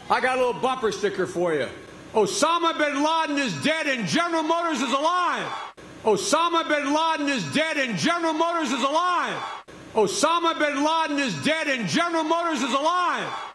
I got a little bumper sticker for you. Osama bin Laden is dead and General Motors is alive. Osama bin Laden is dead and General Motors is alive. Osama bin Laden is dead and General Motors is alive.